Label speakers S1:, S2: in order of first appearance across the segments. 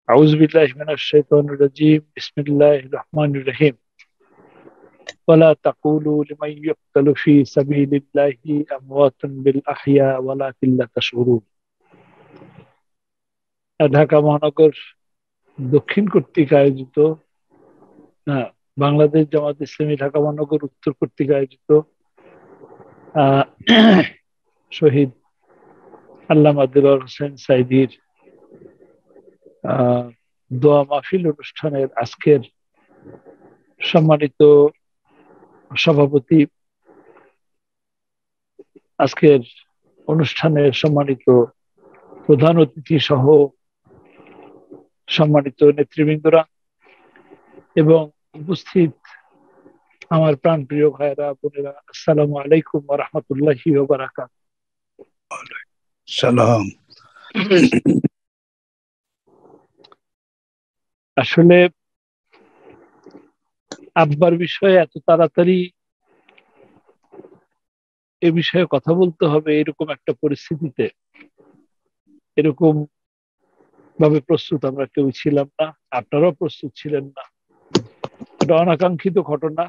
S1: أعوذ بالله من الشيطان الرجيم بسم الله الرحمن الرحيم ولا تقولوا لمن يقتل في سبيل الله أموات بالأحياء ولكن لا تشعرون। ঢাকা মহানগর দক্ষিণ কর্তৃক আয়োজিত না, বাংলাদেশ জামাত ইসলামী ঢাকা মহানগর উত্তর কর্তৃক আয়োজিত আহ, শহীদ আল্লামা দিলওয়ার হোসেন সাইদির আহ, দোয়া মাহফিল অনুষ্ঠানের আজকের সম্মানিত সভাপতি, আজকের অনুষ্ঠানের সম্মানিত প্রধান অতিথি সহ সম্মানিত নেতৃবৃন্দরা এবং উপস্থিত আমার প্রাণপ্রিয় ভাইরা বোনেরা, আসসালামু আলাইকুম ওয়া রাহমাতুল্লাহি ওয়া বারাকাতুহু।
S2: সালাম।
S1: আসলে আব্বার বিষয়ে এত তাড়াতাড়ি এ বিষয়ে কথা বলতে হবে এরকম একটা পরিস্থিতিতে এরকম ভাবে প্রস্তুত আমরা কেউ ছিলাম না, আপনারাও প্রস্তুত ছিলেন না। এটা অনাকাঙ্ক্ষিত ঘটনা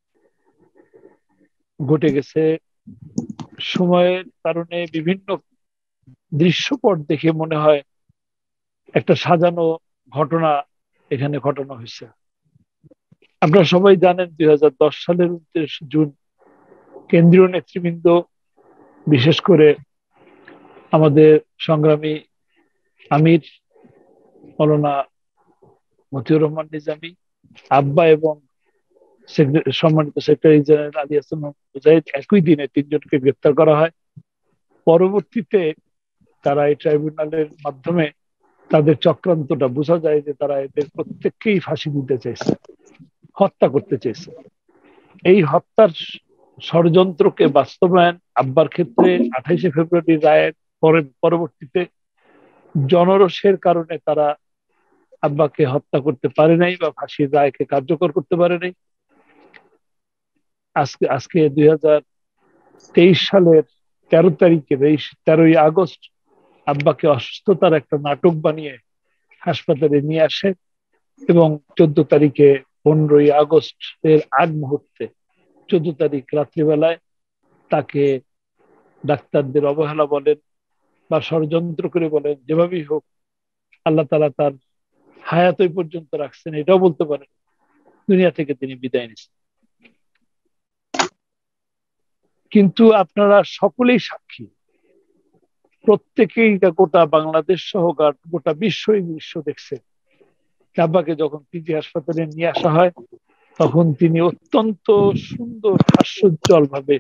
S1: ঘটে গেছে। সময়ের কারণে বিভিন্ন দৃশ্যপট দেখে মনে হয় একটা সাজানো ঘটনা এখানে ঘটানো হয়েছে। আপনারা সবাই জানেন 2010 সালের 29 জুন কেন্দ্রীয় নেতৃবৃন্দ, বিশেষ করে আমাদের সংগ্রামী আমির মৌলানা মতিউর রহমান নিজামী, আব্বা এবং সম্মানিত সেক্রেটারি জেনারেল আলী হাসান মুজাহিদ একই দিনে তিনজনকে গ্রেপ্তার করা হয়। পরবর্তীতে তারা এই ট্রাইব্যুনালের মাধ্যমে তাদের চক্রান্তটা বোঝা যায় যে তারা এদের প্রত্যেককেই ফাঁসি দিতে চাইছে, হত্যা করতে চেয়েছে। এই হত্যার ষড়যন্ত্রকে বাস্তবায়ন আব্বার ক্ষেত্রে 28শে ফেব্রুয়ারি রায়ের পরবর্তীতে জনরোষের কারণে তারা আব্বাকে হত্যা করতে পারে নাই বা ফাঁসির রায়কে কার্যকর করতে পারে নাই। আজকে 2023 সালের 13 তারিখে 13ই আগস্ট আব্বাকে অসুস্থতার একটা নাটক বানিয়ে হাসপাতালে নিয়ে আসে এবং 14 তারিখে 15ই আগস্ট এর আগ মুহূর্তে 14 তারিখ রাত্রিবেলায় তাকে ডাক্তারদের অবহেলা বলেন বা ষড়যন্ত্র করে বলেন, যেভাবেই হোক আল্লাহ তাআলা তার হায়াত ওই পর্যন্ত রাখছেন, এটাও বলতে পারেন, দুনিয়া থেকে তিনি বিদায় নিচ্ছেন। কিন্তু আপনারা সকলেই সাক্ষী, প্রত্যেকেই গোটা বাংলাদেশ সহ গোটা বিশ্ব দেখছে। আব্বাকে যখন পিজি হাসপাতালে নিয়ে আসা হয় তখন তিনি অত্যন্ত সুন্দর হাস্যোজ্জ্বল ভাবে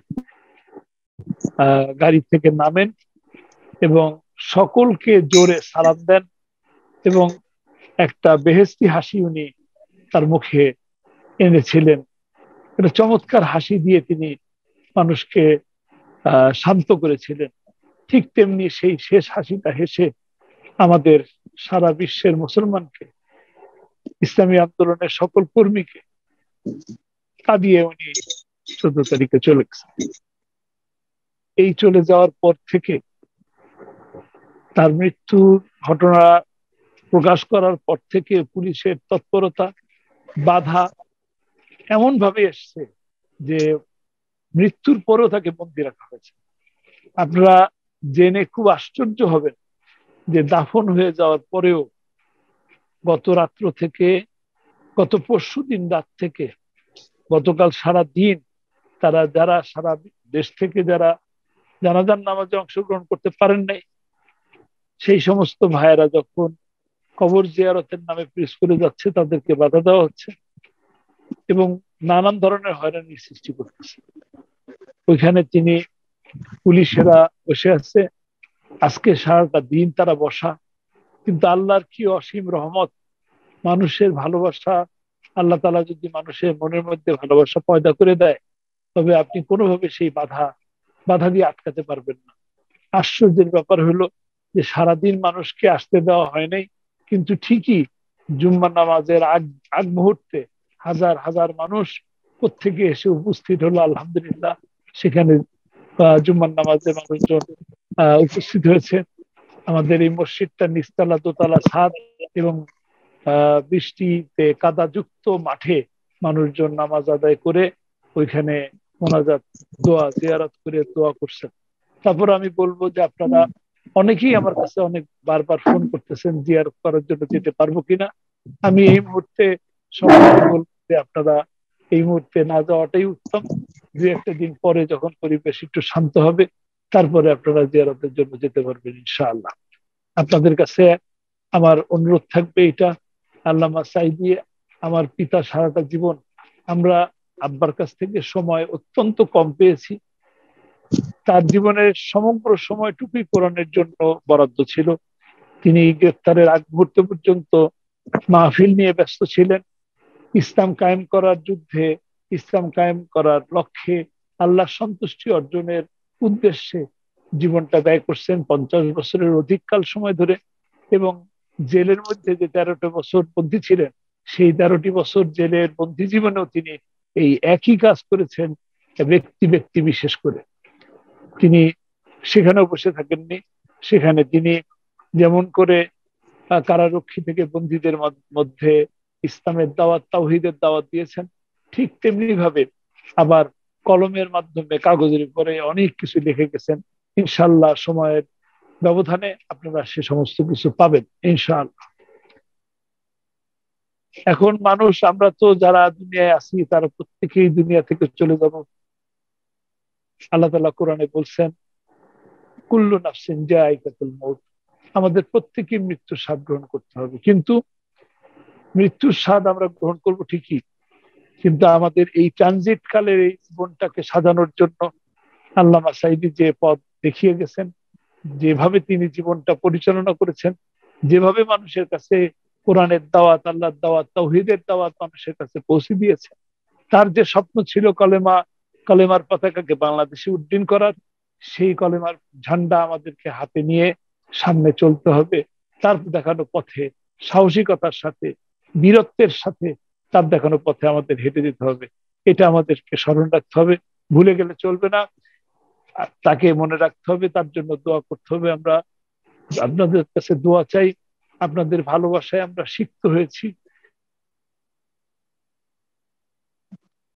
S1: গাড়ি থেকে নামেন এবং সকলকে জোরে সালাম দেন এবং একটা বেহেশতি হাসি উনি তার মুখে এনেছিলেন। একটা চমৎকার হাসি দিয়ে তিনি মানুষকে শান্ত করেছিলেন। ঠিক তেমনি সেই শেষ হাসিটা হেসে আমাদের সারা বিশ্বের মুসলমানকে, ইসলামী আন্দোলনের সকল কর্মীকে কাঁদিয়ে উনি 14 তারিখে চলে গেছেন। এই চলে যাওয়ার পর থেকে তার মৃত্যুর ঘটনা প্রকাশ করার পর থেকে পুলিশের তৎপরতা বাধা এমন ভাবে এসছে যে মৃত্যুর পরেও তাকে বন্দী রাখা হয়েছে। আপনারা জেনে খুব আশ্চর্য হবেন যে দাফন হয়ে যাওয়ার পরেও গত রাত্র থেকে, গত পরশুদিন রাত থেকে গতকাল সারা দিন তারা যারা সারা দেশ থেকে যারা জানাজার নামাজে অংশগ্রহণ করতে পারেন নাই, সেই সমস্ত ভাইয়েরা যখন কবর জিয়ারতের নামে প্রেস করে যাচ্ছে তাদেরকে বাধা দেওয়া হচ্ছে এবং নানান ধরনের হয়রানির সৃষ্টি করতেছে। ওইখানে তিনি পুলিশেরা বসে আছে, আজকে সারাটা দিন তারা বসা। কিন্তু আল্লাহর কি অসীম রহমত, মানুষের ভালোবাসা, আল্লাহ তাআলা যদি মানুষের মনের মধ্যে ভালোবাসা পয়দা করে দেয় তবে আপনি কোনোভাবে সেই বাধা দিয়ে আটকাতে পারবেন না। আশ্চর্যের ব্যাপার হলো যে সারাদিন মানুষকে আসতে দেওয়া হয় নাই, কিন্তু ঠিকই জুম্মার নামাজের আগ মুহূর্তে হাজার হাজার মানুষ প্রত্যেকে এসে উপস্থিত হলো। আলহামদুলিল্লাহ, সেখানে জুম্মার নামাজে মানুষজন উপস্থিত হয়েছে। আমাদের এই মসজিদটা নিচতলা, দোতলা, ছাদ এবং বৃষ্টিতে কাদাযুক্ত মাঠে মানুষজন নামাজ আদায় করে ওইখানে মোনাজাত দোয়া জিয়ারত করে দোয়া করছেন। তারপর আমি বলবো যে আপনারা অনেকেই আমার কাছে অনেক বারবার ফোন করতেছেন জিয়ারত করার জন্য, যেতে পারবো কিনা। আমি এই মুহূর্তে সবাইকে বলবো যে আপনারা এই মুহূর্তে না যাওয়াটাই উত্তম। দু একটা দিন পরে যখন পরিবেশ একটু শান্ত হবে তারপরে আপনারা জিয়ারতের জন্য যেতে পারবেন ইনশাআল্লাহ। আপনাদের কাছে আমার অনুরোধ থাকবে এটা, আল্লামা সাঈদী আমার পিতা সারাটা জীবন, আমরা আব্বার কাছ থেকে সময় অত্যন্ত কম পেয়েছি। তার জীবনের সমগ্র সময়টুকুই কোরআনের জন্য বরাদ্দ ছিল। তিনি গ্রেফতারের আগ মুহূর্ত পর্যন্ত মাহফিল নিয়ে ব্যস্ত ছিলেন। ইসলাম কায়েম করার যুদ্ধে, ইসলাম কায়েম করার লক্ষ্যে, আল্লাহ সন্তুষ্টি অর্জনের উদ্দেশ্যে জীবনটা ব্যয় করছেন 50 বছরের অধিককাল সময় ধরে। এবং জেলের মধ্যে যে 13টা বছর বন্দী ছিলেন, সেই 13টি বছর জেলের বন্দী জীবনেও তিনি এই একই কাজ করেছেন। ব্যক্তি ব্যক্তি বিশেষ করে তিনি সেখানেও বসে থাকেননি। সেখানে তিনি যেমন করে কারারক্ষী থেকে বন্দীদের মধ্যে ইসলামের দাওয়াত তাওহীদের দাওয়াত দিয়েছেন, ঠিক তেমনি ভাবে আবার কলমের মাধ্যমে কাগজের উপরে অনেক কিছু লিখে গেছেন। ইনশাল্লাহ সময়ের ব্যবধানে আপনারা সে সমস্ত কিছু পাবেন ইনশাআল্লাহ। এখন মানুষ, আমরা তো যারা দুনিয়ায় আছি তারা প্রত্যেকেই দুনিয়া থেকে চলে যাব। আল্লাহ তাআলা কোরআনে বলছেন কুল্লু নাফসিন যায়িকাতুল মউত, আমাদের প্রত্যেকেই মৃত্যুর স্বাদ গ্রহণ করতে হবে। কিন্তু মৃত্যুর স্বাদ আমরা গ্রহণ করব ঠিকই, কিন্তু আমাদের এই ট্রানজিট কালের এই জীবনটাকে সাজানোর জন্য আল্লামা সাঈদী যে পথ দেখিয়ে গেছেন, যেভাবে তিনি জীবনটা পরিচালনা করেছেন, যেভাবে মানুষের কাছে কোরআনের দাওয়াত, আল্লাহর দাওয়াত, তাওহীদের দাওয়াত মানুষের কাছে পৌঁছে দিয়েছে। তার যে স্বপ্ন ছিল কলেমার পতাকাকে বাংলাদেশে উড্ডীন করার, সেই কলেমার ঝান্ডা আমাদেরকে হাতে নিয়ে সামনে চলতে হবে। তার দেখানো পথে সাহসিকতার সাথে, বীরত্বের সাথে তার দেখানো পথে আমাদের হেঁটে যেতে হবে। এটা আমাদেরকে স্মরণ রাখতে হবে, ভুলে গেলে চলবে না। তাকে মনে রাখতে হবে, তার জন্য দোয়া করতে হবে। আমরা আপনাদের কাছে দোয়া চাই। আপনাদের ভালোবাসায় আমরা সিক্ত হয়েছি।